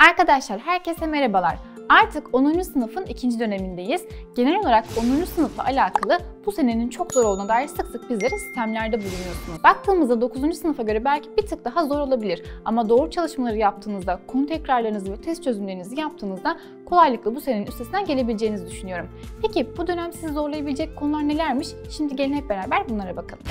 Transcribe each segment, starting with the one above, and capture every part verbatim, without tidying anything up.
Arkadaşlar herkese merhabalar. Artık onuncu sınıfın ikinci dönemindeyiz. Genel olarak onuncu sınıfla alakalı bu senenin çok zor olduğuna dair sık sık bizlere sistemlerde bulunuyorsunuz. Baktığımızda dokuzuncu sınıfa göre belki bir tık daha zor olabilir. Ama doğru çalışmaları yaptığınızda, konu tekrarlarınızı ve test çözümlerinizi yaptığınızda kolaylıkla bu senenin üstesinden gelebileceğinizi düşünüyorum. Peki bu dönem sizi zorlayabilecek konular nelermiş? Şimdi gelin hep beraber bunlara bakalım.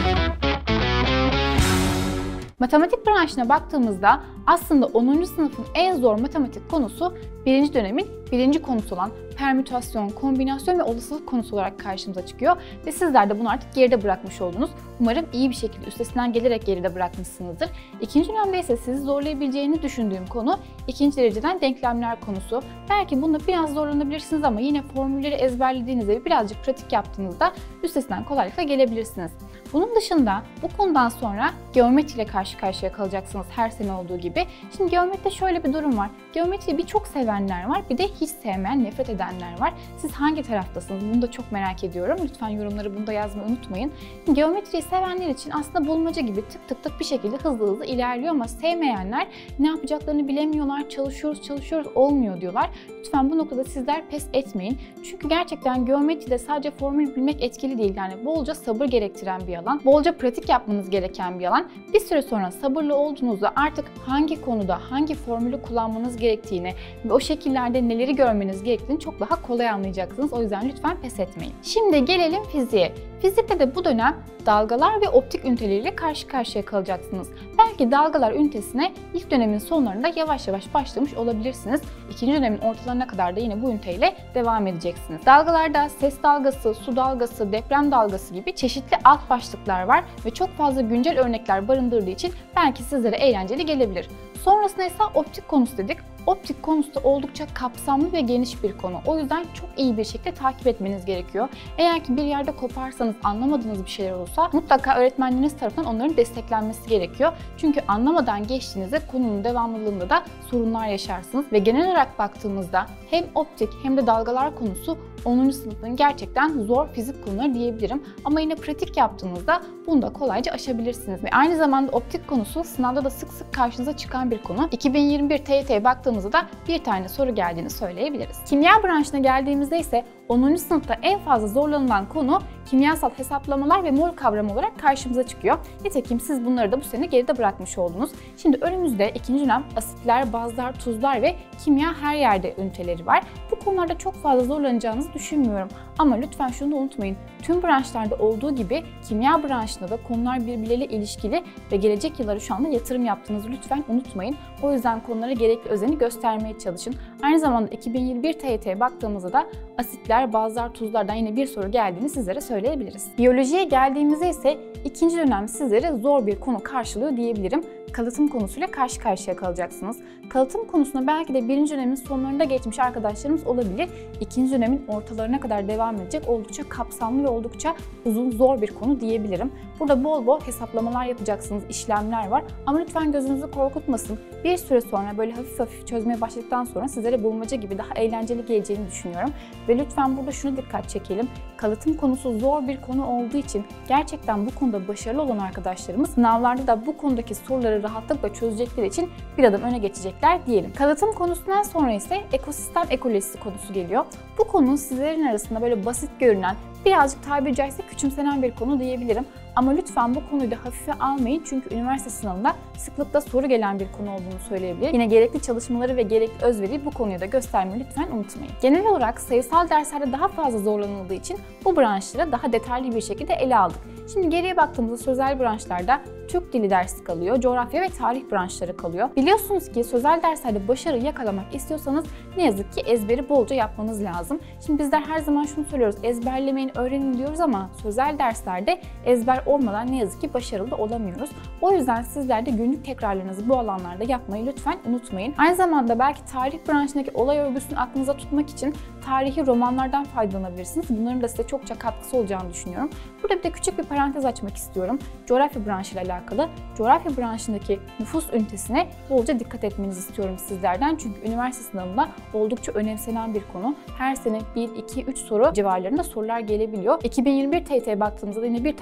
Matematik branşına baktığımızda aslında onuncu sınıfın en zor matematik konusu birinci dönemin birinci konusu olan permütasyon, kombinasyon ve olasılık konusu olarak karşımıza çıkıyor ve sizler de bunu artık geride bırakmış oldunuz. Umarım iyi bir şekilde üstesinden gelerek geride bırakmışsınızdır. İkinci dönemde ise sizi zorlayabileceğini düşündüğüm konu ikinci dereceden denklemler konusu. Belki bunda biraz zorlanabilirsiniz ama yine formülleri ezberlediğinizde ve birazcık pratik yaptığınızda üstesinden kolaylıkla gelebilirsiniz. Bunun dışında bu konudan sonra geometri ile karşı karşıya kalacaksınız her sene olduğu gibi. Şimdi geometride şöyle bir durum var. Geometriyi bir çok sevenler var, bir de hiç sevmeyen, nefret edenler var. Siz hangi taraftasınız? Bunu da çok merak ediyorum. Lütfen yorumları bunu da yazmayı unutmayın. Geometriyi sevenler için aslında bulmaca gibi tık tık tık bir şekilde hızlı hızlı ilerliyor ama sevmeyenler ne yapacaklarını bilemiyorlar, çalışıyoruz çalışıyoruz olmuyor diyorlar. Lütfen bu noktada sizler pes etmeyin. Çünkü gerçekten geometride sadece formül bilmek etkili değil. Yani bolca sabır gerektiren bir alan, bolca pratik yapmanız gereken bir alan. Bir süre sonra sabırlı olduğunuzda artık hangi konuda hangi formülü kullanmanız gerektiğini ve o şekillerde neleri görmeniz gerektiğini çok daha kolay anlayacaksınız. O yüzden lütfen pes etmeyin. Şimdi gelelim fiziğe. Fizikte de bu dönem dalgalar ve optik üniteleriyle karşı karşıya kalacaksınız. Belki dalgalar ünitesine ilk dönemin sonlarında yavaş yavaş başlamış olabilirsiniz. İkinci dönemin ortalarına kadar da yine bu üniteyle devam edeceksiniz. Dalgalarda ses dalgası, su dalgası, deprem dalgası gibi çeşitli alt başlıklar var ve çok fazla güncel örnekler barındırdığı için belki sizlere eğlenceli gelebilir. Sonrasında ise optik konusu dedik. Optik konusu da oldukça kapsamlı ve geniş bir konu. O yüzden çok iyi bir şekilde takip etmeniz gerekiyor. Eğer ki bir yerde koparsanız, anlamadığınız bir şeyler olursa mutlaka öğretmenleriniz tarafından onların desteklenmesi gerekiyor. Çünkü anlamadan geçtiğinizde konunun devamlılığında da sorunlar yaşarsınız. Ve genel olarak baktığımızda hem optik hem de dalgalar konusu onuncu sınıfın gerçekten zor fizik konuları diyebilirim. Ama yine pratik yaptığınızda bunu da kolayca aşabilirsiniz. Ve aynı zamanda optik konusu sınavda da sık sık karşınıza çıkan bir konu. iki bin yirmi bir T Y T'ye baktığımızda da bir tane soru geldiğini söyleyebiliriz. Kimya branşına geldiğimizde ise onuncu sınıfta en fazla zorlanılan konu kimyasal hesaplamalar ve mol kavramı olarak karşımıza çıkıyor. Nitekim siz bunları da bu sene geride bırakmış oldunuz. Şimdi önümüzde ikinci dönem asitler, bazlar, tuzlar ve kimya her yerde üniteleri var. Bu konularda çok fazla zorlanacağınızı düşünmüyorum. Ama lütfen şunu da unutmayın. Tüm branşlarda olduğu gibi kimya branşında da konular birbirleriyle ilişkili ve gelecek yıllara şu anda yatırım yaptığınızı lütfen unutmayın. O yüzden konulara gerekli özeni göstermeye çalışın. Aynı zamanda iki bin yirmi bir T Y T'ye baktığımızda da asitler, bazlar, tuzlardan yine bir soru geldiğini sizlere söyleyebiliriz. Biyolojiye geldiğimizde ise ikinci dönem sizlere zor bir konu karşılıyor diyebilirim. Kalıtım konusuyla karşı karşıya kalacaksınız. Kalıtım konusunda belki de birinci dönemin sonlarında geçmiş arkadaşlarımız olabilir. İkinci dönemin ortalarına kadar devam edecek oldukça kapsamlı ve oldukça uzun, zor bir konu diyebilirim. Burada bol bol hesaplamalar yapacaksınız, işlemler var. Ama lütfen gözünüzü korkutmasın. Bir süre sonra böyle hafif hafif çözmeye başladıktan sonra sizlere bulmaca gibi daha eğlenceli geleceğini düşünüyorum. Ve lütfen burada şunu dikkat çekelim. Kalıtım konusu zor bir konu olduğu için gerçekten bu konuda başarılı olan arkadaşlarımız sınavlarda da bu konudaki soruları rahatlıkla çözecekleri için bir adım öne geçecekler diyelim. Kalıtım konusundan sonra ise ekosistem ekolojisi konusu geliyor. Bu konu sizlerin arasında böyle basit görünen, birazcık tabiri caizse küçümsenen bir konu diyebilirim. Ama lütfen bu konuyu da hafife almayın çünkü üniversite sınavında sıklıkla soru gelen bir konu olduğunu söyleyebilir. Yine gerekli çalışmaları ve gerekli özveriyi bu konuya da göstermeyi lütfen unutmayın. Genel olarak sayısal derslerde daha fazla zorlanıldığı için bu branşları daha detaylı bir şekilde ele aldık. Şimdi geriye baktığımızda sözel branşlarda Türk dili dersi kalıyor, coğrafya ve tarih branşları kalıyor. Biliyorsunuz ki sözel derslerde başarı yakalamak istiyorsanız ne yazık ki ezberi bolca yapmanız lazım. Şimdi bizler her zaman şunu söylüyoruz, ezberlemeyin, öğrenin diyoruz ama sözel derslerde ezber olmadan ne yazık ki başarılı olamıyoruz. O yüzden sizler de günlük tekrarlarınızı bu alanlarda yapmayı lütfen unutmayın. Aynı zamanda belki tarih branşındaki olay örgüsünü aklınıza tutmak için tarihi romanlardan faydalanabilirsiniz. Bunların da size çokça katkısı olacağını düşünüyorum. Burada bir de küçük bir parantez açmak istiyorum. Coğrafya branşıyla alakalı. Coğrafya branşındaki nüfus ünitesine bolca dikkat etmenizi istiyorum sizlerden. Çünkü üniversite sınavında oldukça önemsenen bir konu. Her sene bir, iki, üç soru civarlarında sorular gelebiliyor. iki bin yirmi bir T Y T'ye baktığımızda yine bir tane soru geldi.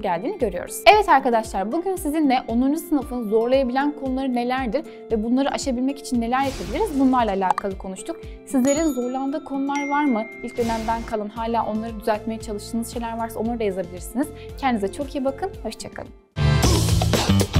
geldiğini görüyoruz. Evet arkadaşlar, bugün sizinle onuncu sınıfın zorlayabilen konuları nelerdir ve bunları aşabilmek için neler yapabiliriz, bunlarla alakalı konuştuk. Sizlerin zorlandığı konular var mı? İlk dönemden kalan, hala onları düzeltmeye çalıştığınız şeyler varsa onları da yazabilirsiniz. Kendinize çok iyi bakın, hoşça kalın.